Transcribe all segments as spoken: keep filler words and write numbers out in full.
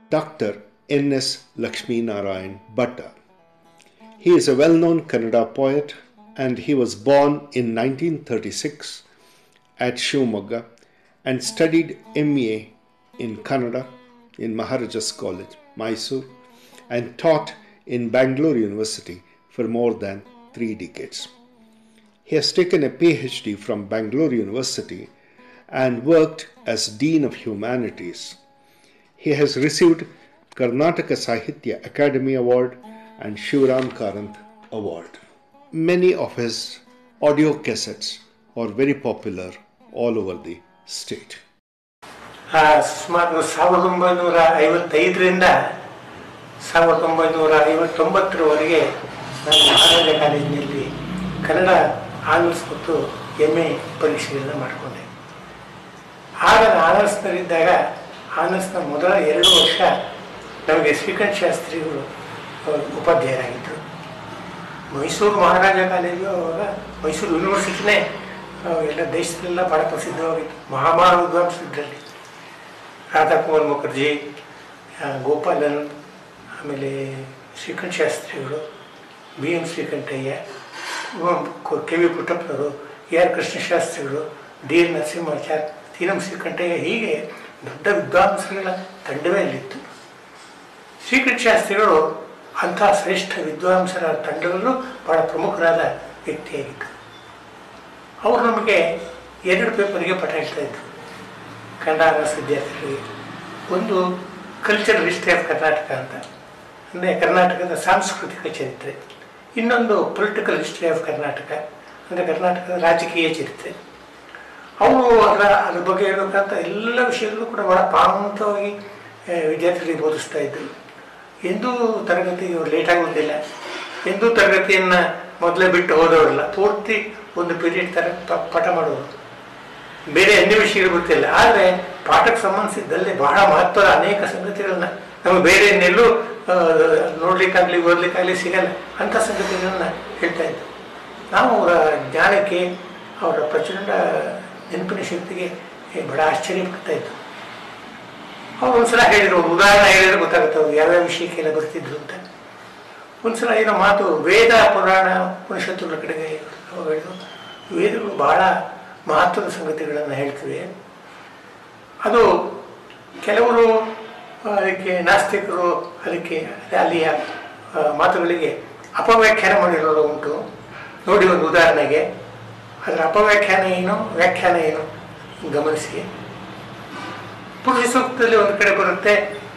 Doctor N S Lakshmi Narayan Bhatta. He is a well-known Kannada poet and he was born in nineteen thirty-six at Shivamogga and studied M A in Kannada in Maharajas College, Mysore, and taught in Bangalore University for more than three decades. He has taken a P H D from Bangalore University and worked as Dean of Humanities. He has received Karnataka Sahitya Academy Award and Shivram Karanth Award. Many of his audio cassettes are very popular all over the state. ಸುಮಾರು ಸಾವಿರದ ಒಂಬೈನೂರ ಐವತ್ತೈದರಿಂದ ಸಾವಿರದ ಒಂಬೈನೂರ ಐವತ್ತೊಂಬತ್ತರವರೆಗೆ ನಾನು ಮಹಾರಾಜ ಕಾಲೇಜಿನಲ್ಲಿ Kannada honours ಮತ್ತು M A ಪರೀಕ್ಷೆಗಳನ್ನ ಮಾಡಿಕೊಂಡೆ. ಆಗ ಆನರ್ಸ್ನಲ್ಲಿದ್ದಾಗ ಆನರ್ಸ್ನ ಮೊದಲ ಎರಡು ವರ್ಷ ನಮಗೆ ಶ್ರೀಕಂಠ ಶಾಸ್ತ್ರಿಗಳು ಉಪಾಧ್ಯಾಯರಾಗಿದ್ದರು. ಮೈಸೂರು ಮಹಾರಾಜ ಕಾಲೇಜು ಅವಾಗ ಮೈಸೂರು ಯೂನಿವರ್ಸಿಟಿನೇ ಎಲ್ಲ ದೇಶದಲ್ಲೆಲ್ಲ ಭಾಳ ಪ್ರಸಿದ್ಧವಾಗಿತ್ತು. ಮಹಾಮಹಾ ವಿದ್ವಾಂಸರಲ್ಲಿ ರಾಧಾಕುಮಾರ್ ಮುಖರ್ಜಿ, ಗೋಪಾಲನ್, ಆಮೇಲೆ ಶ್ರೀಕಂಠ ಶಾಸ್ತ್ರಿಗಳು, B M Srikantaiah, K V ಪುಟ್ಟಪ್ಪನವರು, ಎ ಆರ್ ಕೃಷ್ಣಶಾಸ್ತ್ರಿಗಳು, D N Narasimhachar, T M Srikantaiah, ಹೀಗೆ ದೊಡ್ಡ ವಿದ್ವಾಂಸಗಳ ತಂಡವೇ ಅಲ್ಲಿತ್ತು. ಶ್ರೀಕಂಠ ಶಾಸ್ತ್ರಿಗಳು ಅಂಥ ಶ್ರೇಷ್ಠ ವಿದ್ವಾಂಸರ ತಂಡದಲ್ಲೂ ಭಾಳ ಪ್ರಮುಖರಾದ ವ್ಯಕ್ತಿಯಾಗಿದ್ದರು. ಅವರು ನಮಗೆ ಎರಡು ಪೇಪರಿಗೆ ಪಾಠ ಹೇಳ್ತಾಯಿದ್ರು ಕನ್ನಡ ಆನರ್ಸ್ ವಿದ್ಯಾರ್ಥಿಗಳಿಗೆ. ಒಂದು ಕಲ್ಚರಲ್ ಹಿಸ್ಟ್ರಿ ಆಫ್ ಕರ್ನಾಟಕ ಅಂತ, ಅಂದರೆ ಕರ್ನಾಟಕದ ಸಾಂಸ್ಕೃತಿಕ ಚರಿತ್ರೆ. ಇನ್ನೊಂದು ಪೊಲಿಟಿಕಲ್ ಹಿಸ್ಟ್ರಿ ಆಫ್ ಕರ್ನಾಟಕ, ಅಂದರೆ ಕರ್ನಾಟಕದ ರಾಜಕೀಯ ಚರಿತ್ರೆ. ಅವರು ಅದರ ಅದ್ರ ಬಗ್ಗೆ ಹೇಳಬೇಕಂತ ಎಲ್ಲ ವಿಷಯಗಳು ಕೂಡ ಭಾಳ ಪ್ರಾಮುಖ್ಯವಾಗಿ ವಿದ್ಯಾರ್ಥಿಗಳಿಗೆ ಬೋಧಿಸ್ತಾ ಇದ್ದರು. ಎಂದೂ ತರಗತಿ ಲೇಟಾಗಿ ಬಂದಿಲ್ಲ, ಎಂದೂ ತರಗತಿಯನ್ನು ಮೊದಲೇ ಬಿಟ್ಟು ಹೋದವರಲ್ಲ, ಪೂರ್ತಿ ಒಂದು ಪೀರಿಯಡ್ ತರ ಪಾಠ ಮಾಡೋರು. ಬೇರೆ ಅನ್ಯ ವಿಷಯಗಳು ಗೊತ್ತಿಲ್ಲ, ಆದರೆ ಪಾಠಕ್ಕೆ ಸಂಬಂಧಿಸಿದ್ದಲ್ಲಿ ಬಹಳ ಮಹತ್ವದ ಅನೇಕ ಸಂಗತಿಗಳನ್ನ ನಮಗೆ ಬೇರೆ ಇನ್ನೆಲ್ಲೂ ನೋಡ್ಲಿಕ್ಕಾಗಲಿ ಓದಲಿಕ್ಕಾಗಲಿ ಸಿಗಲ್ಲ, ಅಂಥ ಸಂಗತಿಗಳನ್ನ ಹೇಳ್ತಾ ಇದ್ದರು. ನಾವು ಅವರ ಜ್ಞಾನಕ್ಕೆ, ಅವರ ಪ್ರಚಂಡ ನೆನಪಿನ ಶಕ್ತಿಗೆ ಬಹಳ ಆಶ್ಚರ್ಯ ಪಡ್ತಾ ಇತ್ತು. ಅವ್ರು ಒಂದ್ಸಲ ಹೇಳಿದ್ರು, ಒಂದು ಉದಾಹರಣೆ ಹೇಳಿದ್ರೆ ಗೊತ್ತಾಗುತ್ತೆ ಅವ್ರು ಯಾವ್ಯಾವ ವಿಷಯಕ್ಕೆಲ್ಲ ಬರ್ತಿದ್ರು ಅಂತ. ಒಂದ್ಸಲ ಏನೋ ಮಾತು ವೇದ ಪುರಾಣ ಉಪನಿಷತ್ತುಗಳ ಕಡೆಗೆ ಹೇಳಿದ್ರು. ವೇದಗಳು ಬಹಳ ಮಹತ್ವದ ಸಂಗತಿಗಳನ್ನು ಹೇಳ್ತವೆ. ಅದು ಕೆಲವರು ಅದಕ್ಕೆ ನಾಸ್ತಿಕರು ಅದಕ್ಕೆ ಅಲ್ಲಿಯ ಮಾತುಗಳಿಗೆ ಅಪವ್ಯಾಖ್ಯಾನ ಮಾಡಿರೋದು ಉಂಟು. ನೋಡಿ ಒಂದು ಉದಾಹರಣೆಗೆ, ಅದರ ಅಪವ್ಯಾಖ್ಯಾನ ಏನು, ವ್ಯಾಖ್ಯಾನ ಏನು ಗಮನಿಸಿ. ಪುರುಷ ಸೂಕ್ತದಲ್ಲಿ ಒಂದು ಕಡೆ ಬರುತ್ತೆ,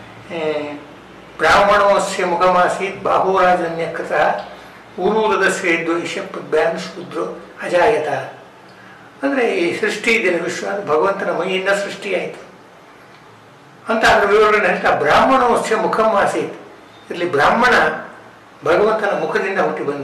ಬ್ರಾಹ್ಮಣೋಸ್ಯ ಮುಖಮಾಸೀತ್ ಬಾಹುರಾಜನ್ಯ ಕೃತ ಊರೂರದಸ್ಯ ದ್ವೇಷ ಪದ್ಭ್ಯಾನ್ ಶೂದ್ರೋ ಅಜಾಯತ. ಅಂದರೆ ಈ ಸೃಷ್ಟಿ ದಿನ ವಿಶ್ವ ಭಗವಂತನ ಮೈಯಿಂದ ಸೃಷ್ಟಿಯಾಯಿತು ಅಂತ ಅದರ ವಿವರಣೆ ಹೇಳ್ತಾ, ಬ್ರಾಹ್ಮಣೋಸ್ಯ ಮುಖಮಾಸೀತ್, ಇಲ್ಲಿ ಬ್ರಾಹ್ಮಣ ಭಗವಂತನ ಮುಖದಿಂದ ಹುಟ್ಟಿ ಬಂದ.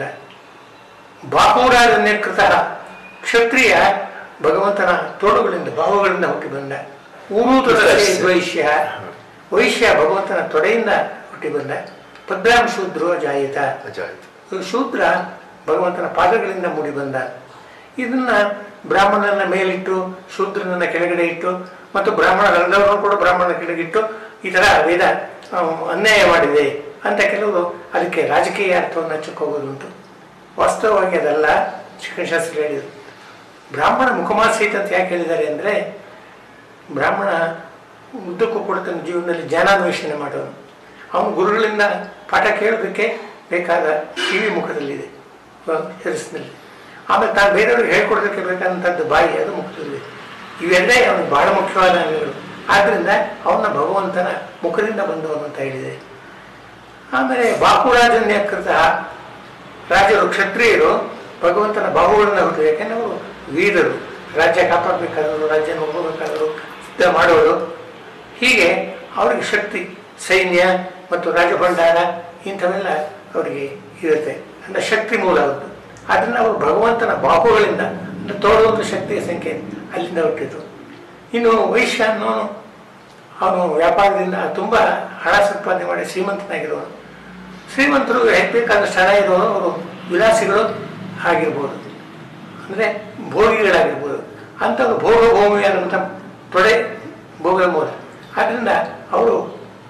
ಬಾಹುರಾಜನ್ಯ ಕೃತ, ಕ್ಷತ್ರಿಯ ಭಗವಂತನ ತೋಳುಗಳಿಂದ ಬಾಹುಗಳಿಂದ ಹುಟ್ಟಿ ಬಂದ. ಊರೂರದಸ್ಯ ದ್ವೈಷ್ಯ, ವೈಶ್ಯ ಭಗವಂತನ ತೊಡೆಯಿಂದ ಹುಟ್ಟಿ ಬಂದ. ಪದ್ಭ್ಯಾಂ ಶೂದ್ರೋ ಅಜಾಯತ, ಶೂದ್ರ ಭಗವಂತನ ಪಾದಗಳಿಂದ ಮೂಡಿ ಬಂದ. ಇದನ್ನ ಬ್ರಾಹ್ಮಣನ ಮೇಲಿಟ್ಟು ಶೂದ್ರನನ್ನ ಕೆಳಗಡೆ ಇಟ್ಟು ಮತ್ತು ಬ್ರಾಹ್ಮಣರಲ್ಲವರನ್ನು ಕೂಡ ಬ್ರಾಹ್ಮಣನ ಕೆಳಗಿಟ್ಟು ಈ ಥರ ವೇದ ಅನ್ಯಾಯ ಮಾಡಿದೆ ಅಂತ ಕೆಲವರು ಅದಕ್ಕೆ ರಾಜಕೀಯ ಅರ್ಥವನ್ನು ಹಚ್ಚಕ್ಕೆ ಹೋಗೋದುಂಟು. ವಾಸ್ತವವಾಗಿ ಅದಲ್ಲ. ಶಿಕ್ಷಣಶಾಸ್ತ್ರ ಹೇಳಿದರು, ಬ್ರಾಹ್ಮಣ ಮುಖಮಾಸೀತ್ ಅಂತ ಯಾಕೆ ಹೇಳಿದ್ದಾರೆ ಅಂದರೆ, ಬ್ರಾಹ್ಮಣ ಉದ್ದಕ್ಕೂ ಕೂಡ ತನ್ನ ಜೀವನದಲ್ಲಿ ಜ್ಞಾನಾನ್ವೇಷಣೆ ಮಾಡೋನು. ಅವನು ಗುರುಗಳಿಂದ ಪಾಠ ಕೇಳೋದಕ್ಕೆ ಬೇಕಾದ ಕಿವಿ ಮುಖದಲ್ಲಿದೆ, ಶಿರಸ್ಸಿನಲ್ಲಿ. ಆಮೇಲೆ ತಾನು ಬೇರೆಯವ್ರಿಗೆ ಹೇಳ್ಕೊಡೋದಕ್ಕೆ ಬೇಕಾದಂಥದ್ದು ಬಾಯಿ, ಅದು ಮುಖದಲ್ಲಿದೆ. ಇವೆಲ್ಲೇ ಅವನಿಗೆ ಬಹಳ ಮುಖ್ಯವಾದ ಅಂಗಗಳು. ಆದ್ದರಿಂದ ಅವನ ಭಗವಂತನ ಮುಖದಿಂದ ಬಂದವನು ಅಂತ ಹೇಳಿದೆ. ಆಮೇಲೆ ಬಾಹುರಾಜನ್ಯ ಕೃತ, ರಾಜರು ಕ್ಷತ್ರಿಯರು ಭಗವಂತನ ಬಾಹುಗಳನ್ನ ಹುಟ್ಟಿದೆ. ಯಾಕೆಂದ್ರೆ ಅವರು ವೀರರು, ರಾಜ್ಯ ಕಾಪಾಡಬೇಕಾದವರು, ರಾಜ್ಯ ನೋಡಬೇಕಾದವರು, ಯುದ್ಧ ಮಾಡೋರು. ಹೀಗೆ ಅವರಿಗೆ ಶಕ್ತಿ, ಸೈನ್ಯ ಮತ್ತು ರಾಜಭಂಡಾರ ಇಂಥವೆಲ್ಲ ಅವರಿಗೆ ಇರುತ್ತೆ. ಅಂದರೆ ಶಕ್ತಿ ಮೂಲ ಅವ್ರದ್ದು. ಅದನ್ನು ಅವರು ಭಗವಂತನ ಬಾಹುಗಳಿಂದ ಅಂದರೆ ತೋರುವಂಥ ಶಕ್ತಿಯ ಸಂಖ್ಯೆ ಅಲ್ಲಿಂದ ಹುಟ್ಟಿದ್ರು. ಇನ್ನು ವೈಶ್ಯ ಅನ್ನೋನು ಅವನು ವ್ಯಾಪಾರದಿಂದ ತುಂಬ ಹಣ ಸಂಪಾದನೆ ಮಾಡಿ ಶ್ರೀಮಂತನಾಗಿರೋನು. ಶ್ರೀಮಂತರು ಬೇಕಾದಷ್ಟು ಹಣ ಇರೋರು ಅವರು ವಿಲಾಸಿಗಳು ಆಗಿರ್ಬೋದು, ಅಂದರೆ ಭೋಗಿಗಳಾಗಿರ್ಬೋದು. ಅಂಥವ್ರು ಭೋಗ ಭೂಮಿಯಾದಂಥ ತೊಡೆ ಭೋಗ ಮೂಲ. ಆದ್ದರಿಂದ ಅವರು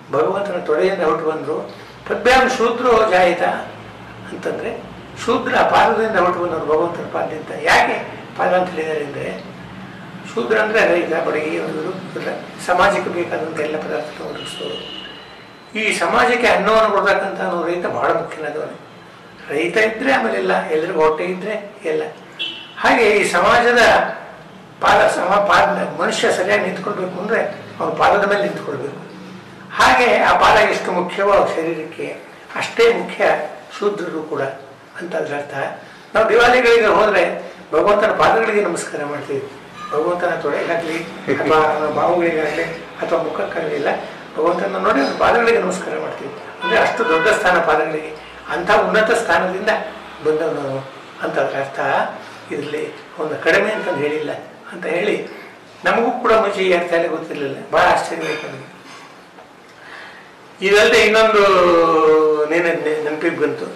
ಭಗವಂತನ ತೊಡೆಯಿಂದ ಹೊರಟು ಬಂದರು. ಪದ್ಭ್ಯಾಂ ಶೂದ್ರೋ ಜಾಯಿತ ಅಂತಂದರೆ ಶೂದ್ರ ಪಾದದಿಂದ ಹೊರಟು ಬಂದವರು ಭಗವಂತನ ಪಾದದಿಂದ. ಯಾಕೆ ಪಾದ ಅಂತ ಹೇಳಿದ್ದಾರೆ ಅಂದರೆ, ಶೂದ್ರ ಅಂದರೆ ರೈತ, ಬಡಗಿ, ಅವರು ಸಮಾಜಕ್ಕೆ ಬೇಕಾದಂಥ ಎಲ್ಲ ಪದಾರ್ಥ ಒದಗಿಸೋರು. ಈ ಸಮಾಜಕ್ಕೆ ಅನ್ನವನ್ನು ಕೊಡ್ತಕ್ಕಂಥ ರೈತ ಬಹಳ ಮುಖ್ಯನಾದವನು. ರೈತ ಇದ್ದರೆ ಆಮೇಲೆ ಎಲ್ಲ, ಎಲ್ಲರಿಗೂ ಹೊಟ್ಟೆ ಇದ್ದರೆ ಎಲ್ಲ. ಹಾಗೆ ಈ ಸಮಾಜದ ಪಾದ ಸಮ ಪಾದ ಮನುಷ್ಯ ಸರಿಯಾಗಿ ನಿಂತ್ಕೊಳ್ಬೇಕು ಅಂದರೆ ಅವನ ಪಾದದ ಮೇಲೆ ನಿಂತ್ಕೊಳ್ಬೇಕು. ಹಾಗೆ ಆ ಪಾದ ಎಷ್ಟು ಮುಖ್ಯವೋ ಶರೀರಕ್ಕೆ ಅಷ್ಟೇ ಮುಖ್ಯ ಶೂದ್ರರು ಕೂಡ ಅಂತ ಅದರ ಅರ್ಥ. ನಾವು ದೇವಾಲಯಗಳಿಗೆ ಹೋದರೆ ಭಗವಂತನ ಪಾದಗಳಿಗೆ ನಮಸ್ಕಾರ ಮಾಡ್ತೀವಿ. ಭಗವಂತನ ತೊಡೆಗಾಗಲಿ ಅಥವಾ ಬಾವುಗಳಿಗಾಗಲಿ ಅಥವಾ ಮುಖಕ್ಕಾಗಲಿ ಇಲ್ಲ, ಭಗವಂತನ ನೋಡಿ ಅದು ಪಾದಗಳಿಗೆ ನಮಸ್ಕಾರ ಮಾಡ್ತೀವಿ. ಅಂದರೆ ಅಷ್ಟು ದೊಡ್ಡ ಸ್ಥಾನ ಪಾದಗಳಿಗೆ, ಅಂಥ ಉನ್ನತ ಸ್ಥಾನದಿಂದ ಬಂದವನು ಅಂತ ಅದರ ಅರ್ಥ. ಇದರಲ್ಲಿ ಒಂದು ಕಡಿಮೆ ಅಂತಂದು ಹೇಳಿಲ್ಲ ಅಂತ ಹೇಳಿ, ನಮಗೂ ಕೂಡ ಮುಂಚೆ ಈ ಅರ್ಥ ಎಲ್ಲ ಗೊತ್ತಿರಲಿಲ್ಲ, ಭಾಳ ಆಶ್ಚರ್ಯವಾಯಿತು ನನಗೆ. ಇದಲ್ಲದೆ ಇನ್ನೊಂದು ನೆನ ನೆನಪಿಗೆ ಬಂತು.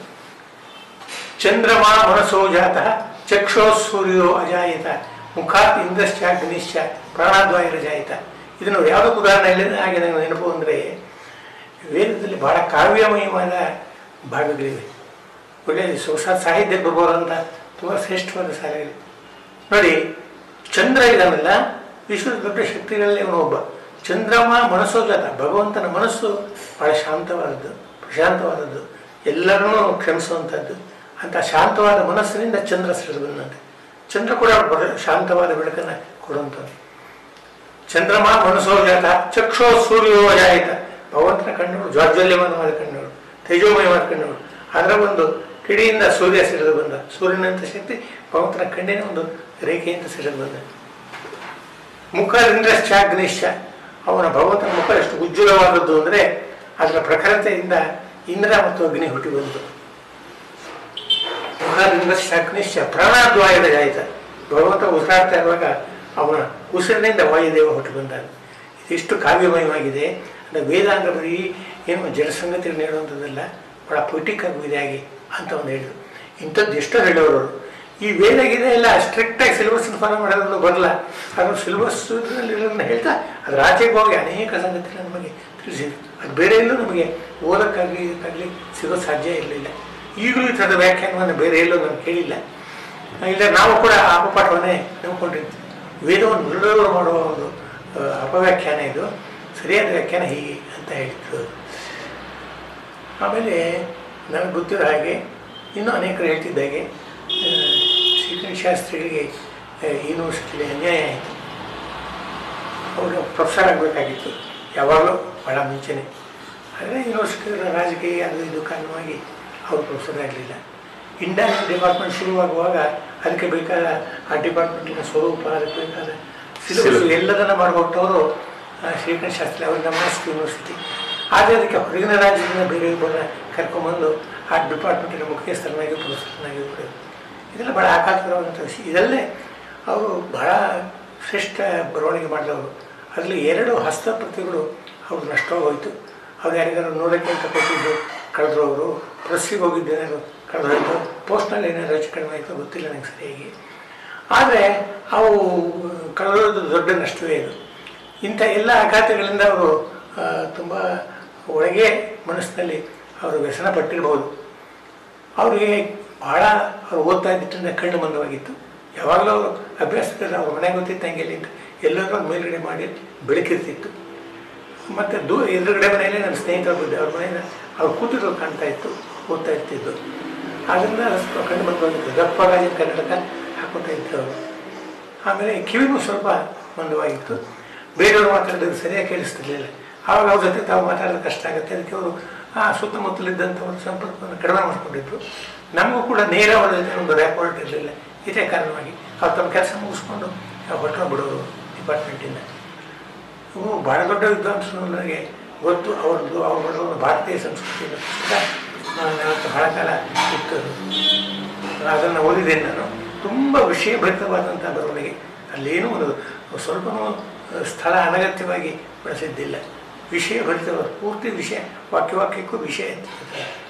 ಚಂದ್ರಮ ಮನಸೋ ಜಾತಃ ಚಕ್ಷೋ ಸೂರ್ಯೋ ಅಜಾಯಿತ ಮುಖಾತ್ ಇಂದ್ರಶ್ಚ ಅಗ್ನಿಶ್ಚ ಪ್ರಾಣಾದ್ವಾಯುರಜಾಯಿತ. ಇದನ್ನು ಯಾವುದಕ್ಕೆ ಉದಾಹರಣೆ ಇಲ್ಲ ಹಾಗೆ ನನಗೆ ನೆನಪು ಅಂದರೆ, ವೇದದಲ್ಲಿ ಬಹಳ ಕಾವ್ಯಮಯವಾದ ಭಾಗಗಳಿವೆ. ಒಳ್ಳೆಯ ಹೊಸ ಸಾಹಿತ್ಯ ಬರ್ಬೋದಂತ ತುಂಬ ಶ್ರೇಷ್ಠವಾದ ಸಾಲಗಳು ನೋಡಿ. ಚಂದ್ರ ಇದಾನಲ್ಲ, ವಿಶ್ವದ ದೊಡ್ಡ ಶಕ್ತಿಗಳಲ್ಲಿ ಅವನು ಒಬ್ಬ. ಚಂದ್ರಮ ಮನಸ್ಸೋ ಜಾತ, ಭಗವಂತನ ಮನಸ್ಸು ಬಹಳ ಶಾಂತವಾದದ್ದು, ಪ್ರಶಾಂತವಾದದ್ದು, ಎಲ್ಲರನ್ನೂ ಕ್ಷಮಿಸುವಂಥದ್ದು. ಅಂತ ಶಾಂತವಾದ ಮನಸ್ಸಿನಿಂದ ಚಂದ್ರ ಸಿಡಿದು ಬಂದಂತೆ. ಚಂದ್ರ ಕೂಡ ಶಾಂತವಾದ ಬೆಳಕನ್ನು ಕೊಡುವಂಥದ್ದು. ಚಂದ್ರಮ ಮನಸ್ಸೋ ಜಾತ ಚಕ್ಷೋ ಸೂರ್ಯೋ ಅಜಾಯಿತ, ಭಗವಂತನ ಕಣ್ಣುಗಳು ಜ್ವಾಜ್ವಲ್ಯಮಾನವಾದ ಕಣ್ಣುಗಳು, ತೇಜೋಮಯವಾದ ಕಣ್ಣುಗಳು. ಅದರ ಒಂದು ಕಿಡಿಯಿಂದ ಸೂರ್ಯ ಸಿಡಿದು ಬಂದ. ಸೂರ್ಯನಂಥ ಶಕ್ತಿ ಭಗವಂತನ ಕಣ್ಣಿನ ಒಂದು ರೇಖೆಯಿಂದ ಸಿಡಿದು ಬಂದ. ಮುಖದಿಂದ್ರಶ್ಚ ಅಗ್ನಿಶ್ಚ, ಅವನ ಭಗವಂತನ ಮುಖ ಎಷ್ಟು ಉಜ್ವಲವಾದದ್ದು ಅಂದರೆ ಅದರ ಪ್ರಖರತೆಯಿಂದ ಇಂದ್ರ ಮತ್ತು ಅಗ್ನಿ ಹುಟ್ಟಿ ಬಂತು. ಮುಖದಿಂದ್ರಶ್ಚ ಅಗ್ನಿಶ್ಚ ಪ್ರಾಣಾದ್ವಾಯುರ ಜಾಯಿತ, ಭಗವಂತ ಉಸಿರಾಡ್ತಾ ಇರುವಾಗ ಅವನ ಉಸಿರಿನಿಂದ ವಾಯುದೇವ ಹುಟ್ಟಿ ಬಂದಾಗ. ಇದಿಷ್ಟು ಕಾವ್ಯಮಯವಾಗಿದೆ. ಅಂದರೆ ವೇದ ಅಂದರೆ ಬರೀ ಏನು ಜಲಸಂಗತಿಯನ್ನು ಹೇಳುವಂಥದ್ದಲ್ಲ, ಬಹಳ ಪೊಯಿಟಿಕ್ ಆಗಿ ಇದಾಗಿ ಅಂತ ಒಂದು ಹೇಳಿದ್ರು. ಇಂಥದ್ದು ಎಷ್ಟೋ ಹೇಳೋರು. ಈ ವೇದ ಗಿದೆ ಎಲ್ಲ ಸ್ಟ್ರಿಕ್ಟಾಗಿ ಸಿಲೆಬಸ್ನ ಫಾಲೋ ಮಾಡೋದ್ರಲ್ಲೂ ಬರಲ್ಲ. ಅದು ಸಿಲೆಬಸ್ನಲ್ಲಿ ಹೇಳ್ತಾ ಅದರ ಆಚೆಗೆ ಹೋಗಿ ಅನೇಕ ಸಂಗತಿಗಳು ನಮಗೆ ತಿಳಿಸಿದ್ರು. ಅದು ಬೇರೆ ಎಲ್ಲೂ ನಮಗೆ ಓದಕ್ಕಾಗಲಿ ಇದಕ್ಕಾಗಲಿ ಸಿಗೋ ಸಾಧ್ಯ ಇರಲಿಲ್ಲ. ಈಗಲೂ ಈ ಥರದ ವ್ಯಾಖ್ಯಾನವನ್ನು ಬೇರೆ ಎಲ್ಲೂ ನಾನು ಕೇಳಿಲ್ಲ. ಇಲ್ಲ ನಾವು ಕೂಡ ಆ ಅಪಪಾಠವನ್ನೇ ನಂಬ್ಕೊಂಡಿರ್ತೀವಿ. ವೇದವನ್ನು ದೃಢವರು ಮಾಡುವ ಒಂದು ಅಪವ್ಯಾಖ್ಯಾನ ಇದು, ಸರಿಯಾದ ವ್ಯಾಖ್ಯಾನ ಹೀಗೆ ಅಂತ ಹೇಳ್ತು. ಆಮೇಲೆ ನನಗೆ ಗೊತ್ತಿರೋ ಹಾಗೆ ಇನ್ನೂ ಅನೇಕರು ಹೇಳ್ತಿದ್ದಾಗೆ ಶ್ರೀಕಂಠ ಶಾಸ್ತ್ರಿಗಳಿಗೆ ಯೂನಿವರ್ಸಿಟಿಲಿ ಅನ್ಯಾಯ ಆಯಿತು. ಅವರು ಪ್ರೊಫೆಸರ್ ಆಗಬೇಕಾಗಿತ್ತು ಯಾವಾಗಲೂ, ಭಾಳ ಮುಂಚೆನೇ. ಆದರೆ ಯೂನಿವರ್ಸಿಟಿ ರಾಜಕೀಯ ಅದು ಇದು ಕಾರಣವಾಗಿ ಅವರು ಪ್ರೊಫೆಸರ್ ಆಗಲಿಲ್ಲ. ಇಂಡಿಯನ್ ಡಿಪಾರ್ಟ್ಮೆಂಟ್ ಶುರುವಾಗುವಾಗ ಅದಕ್ಕೆ ಬೇಕಾದ ಆ ಡಿಪಾರ್ಟ್ಮೆಂಟಿನ ಸ್ವರೂಪ, ಅದಕ್ಕೆ ಬೇಕಾದ ಸಿಲೆಬಸ್ ಎಲ್ಲದನ್ನು ಮಾಡಿಕೊಟ್ಟವರು ಶ್ರೀಕಂಠ ಶಾಸ್ತ್ರಿ, ಅವರು ನಮ್ಮ ಯೂನಿವರ್ಸಿಟಿ. ಆದರೆ ಅದಕ್ಕೆ ಹೊರಗಿನ ರಾಜ್ಯದಿಂದ ಬೇರೆ ಒಬ್ಬರನ್ನ ಕರ್ಕೊಂಬಂದು ಆ ಡಿಪಾರ್ಟ್ಮೆಂಟಿನ ಮುಖ್ಯಸ್ಥರನ್ನಾಗಿ ಪ್ರೊಫೆಸರ್ನಾಗಿ ಕೊಡೋದು, ಇದೆಲ್ಲ ಭಾಳ ಆಘಾತಕರವಾದಂಥ ವಿಷಯ. ಇದಲ್ಲೇ ಅವರು ಬಹಳ ಶ್ರೇಷ್ಠ ಬರವಣಿಗೆ ಮಾಡಿದವರು. ಅದರಲ್ಲಿ ಎರಡು ಹಸ್ತಪ್ರತಿಗಳು ಅವ್ರು ನಷ್ಟವಾಗೋಯ್ತು. ಅವ್ರು ಯಾರಿಗಾರು ನೋಡೋಕ್ಕೆ ಅಂತ ಕೊಟ್ಟಿದ್ದು ಕಳೆದ್ರು, ಅವರು ಪ್ರೆಸ್ಸಿಗೆ ಹೋಗಿದ್ದೇನಾದ್ರು ಕಳೆದು ಹೋಯಿತು, ಪೋಸ್ಟ್ನಲ್ಲಿ ಏನಾದ್ರು ಹೆಚ್ಚು ಕಡಿಮೆ ಆಯಿತು ಗೊತ್ತಿಲ್ಲ ನನಗೆ ಸರಿಯಾಗಿ. ಆದರೆ ಅವು ಕಳೆದೋದು ದೊಡ್ಡ ನಷ್ಟವೇ ಇದು. ಇಂಥ ಎಲ್ಲ ಆಘಾತಗಳಿಂದ ಅವರು ತುಂಬ ಒಳಗೆ ಮನಸ್ಸಿನಲ್ಲಿ ಅವರು ವ್ಯಸನ ಪಟ್ಟಿರ್ಬೋದು. ಅವರಿಗೆ ಭಾಳ ಅವ್ರು ಓದ್ತಾ ಇದ್ದಿದ್ದರಿಂದ ಕಣ್ಣು ಮಂದವಾಗಿತ್ತು. ಯಾವಾಗಲೂ ಅವರು ಅಭ್ಯಾಸದಲ್ಲಿ ಅವ್ರ ಮನೆಗೆ ಗೊತ್ತಿತ್ತು ಹಂಗೆಲ್ಲಿ ಅಂತ ಎಲ್ಲರೂ ಮೇಲ್ಗಡೆ ಮಾಡಿ ಬೆಳಕಿರ್ತಿತ್ತು. ಮತ್ತು ದೂ ಎದುರುಗಡೆ ಮನೆಯಲ್ಲೇ ನನ್ನ ಸ್ನೇಹಿತರು ಬಂದೆ, ಅವ್ರ ಮನೆಯಿಂದ ಅವ್ರು ಕೂತಿದ್ರು ಕಾಣ್ತಾ ಇತ್ತು, ಓದ್ತಾ ಇರ್ತಿದ್ದು. ಆದ್ದರಿಂದ ಕಣ್ಣು ಮಂದವಾಗಿತ್ತು. ದಪ್ಪ ಗಾಜಿನ ಕನ್ನಡಕ ಹಾಕೋತಾ ಇದ್ರು ಅವರು. ಆಮೇಲೆ ಕಿವಿನೂ ಸ್ವಲ್ಪ ಮಂದವಾಗಿತ್ತು. ಬೇರೆಯವರು ಮಾತಾಡೋದು ಸರಿಯಾಗಿ ಕೇಳಿಸ್ತಿರ್ಲಿಲ್ಲ. ಆವಾಗ ಅವ್ರ ಜೊತೆ ತಾವು ಮಾತಾಡೋದು ಕಷ್ಟ ಆಗುತ್ತೆ. ಅದಕ್ಕೆ ಅವರು ಆ ಸುತ್ತಮುತ್ತಲಿದ್ದಂಥವ್ರ ಸಂಪರ್ಕವನ್ನು ಕಡಿಮೆ ಮಾಡಿಕೊಂಡಿದ್ರು. ನಮಗೂ ಕೂಡ ನೇರ ಅವರ ಜೊತೆ ಒಂದು ರ್ಯಾಪೋರ್ಟ್ ಇರಲಿಲ್ಲ. ಇದೇ ಕಾರಣವಾಗಿ ಅವ್ರು ತಮ್ಮ ಕೆಲಸ ಮುಗಿಸ್ಕೊಂಡು ಹೊಟ್ಟೆ ಬಿಡೋರು ಡಿಪಾರ್ಟ್ಮೆಂಟಿಂದ. ಇವು ಭಾಳ ದೊಡ್ಡ ವಿದ್ವಾಂಸರು ನನಗೆ ಗೊತ್ತು. ಅವ್ರದ್ದು ಅವ್ರ ಭಾರತೀಯ ಸಂಸ್ಕೃತಿಯ ಪುಸ್ತಕ ನಾನು ಬಹಳ ಕಾಲ ಇತ್ತು. ಅದನ್ನು ಓದಿದ್ದೇನೆ ನಾನು. ತುಂಬ ವಿಷಯಭರಿತವಾದಂಥ ಬರವಣಿಗೆ. ಅಲ್ಲೇನೂ ಒಂದು ಸ್ವಲ್ಪನೂ ಸ್ಥಳ ಅನಗತ್ಯವಾಗಿ ಬಳಸಿದ್ದಿಲ್ಲ. ವಿಷಯ ಭರಿತವಾದ ಪೂರ್ತಿ ವಿಷಯ, ವಾಕ್ಯ ವಾಕ್ಯಕ್ಕೂ ವಿಷಯ